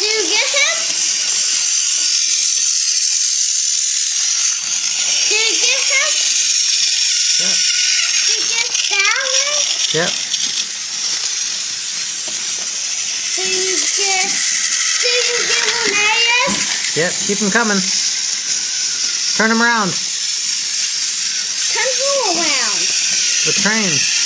Do you get him? Did you get him? Yep. Did you get that one? Yep. Did you get one else? Yep, keep them coming. Turn them around. Turn who around? The train.